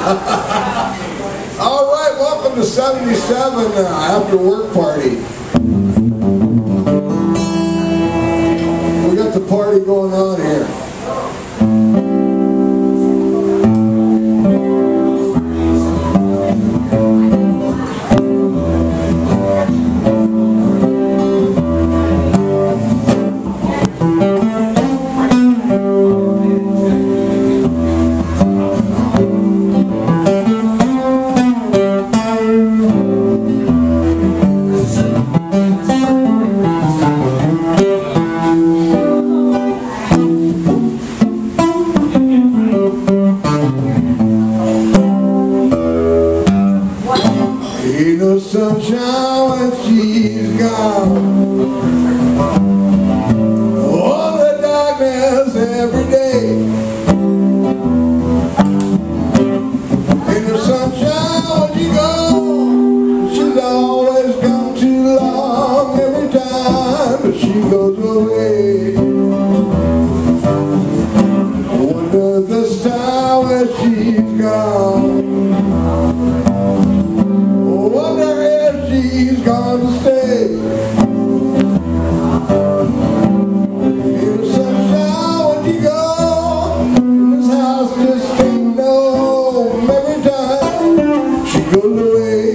All right, welcome to 77 after work party. We got the party going on here. Ain't no sunshine when she's gone. All the darkness every day. Ain't no sunshine when you go. She's always gone too long every time that she goes away. I wonder this time where she's gone. Wonder if she's gonna stay. In the sunshine when you go, this house just ain't no home every time she goes away.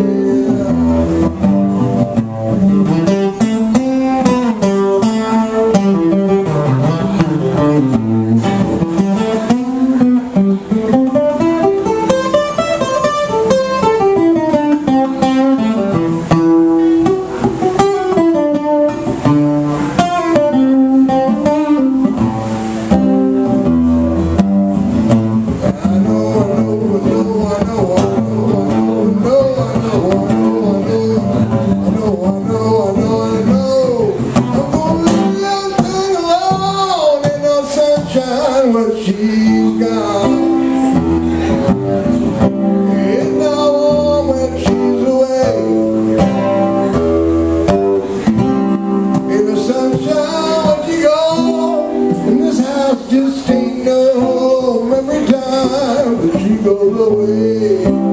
When she's gone, ain't no warm when she's away. In the sunshine when you go, and this house just ain't no home every time that she goes away.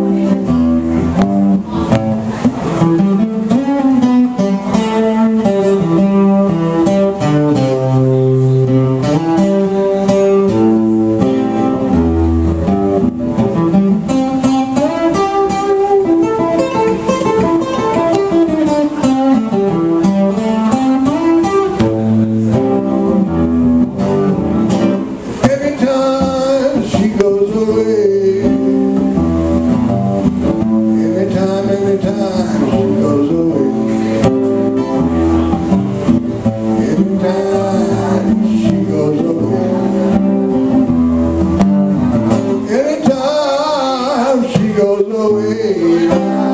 Goes away.